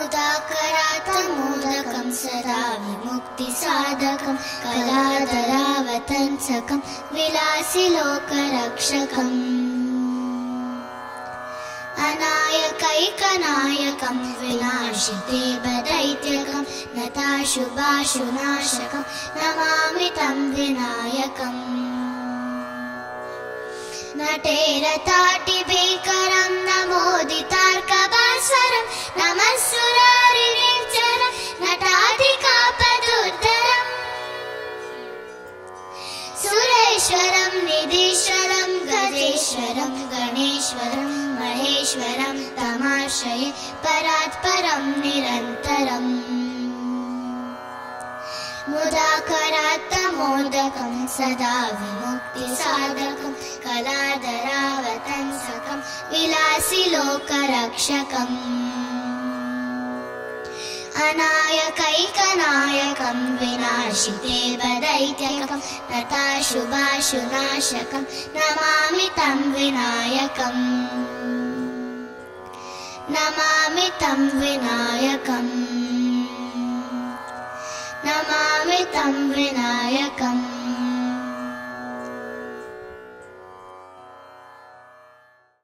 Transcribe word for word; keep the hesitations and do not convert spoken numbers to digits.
मुदाकरातमोदकं सदा विमुक्तिसाधकं कलाधरावतंसकं विलासिलोकरक्षकम् अनायकैकनायकं विनाशिते बदैत्यकं नताशुभाशुनाशकं नमामि तं विनायकम् नटेरताटिभीकरं नमोदितार्कभास्वरं नमः सुरारिनिर्जरं नटाधिकापदुर्धरम् सुरेश्वरं निधीश्वरं गजेश्वरं गणेश्वरं महेश्वरं तमाश्रये परात्परं निरन्तरम् मुदाकरात्तमोदकं सदा विमुक्तिसाधकं कलाधरावतंसकं विलासिलोकरक्षकम् अनायकैकनायकं विनाशिते बदैत्यकं नताशुभाशुनाशकं नमामि तं विनायकम् नमामि तं विनायकम् नमामि तं विनायकम्।